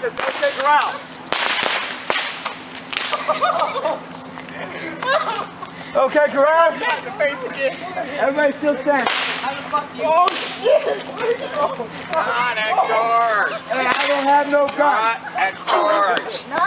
Don't take her out. Okay, Corral. Shot in the face again. Everybody still stand. Oh shit! Not at George. Hey, I don't have no gun. Not at George.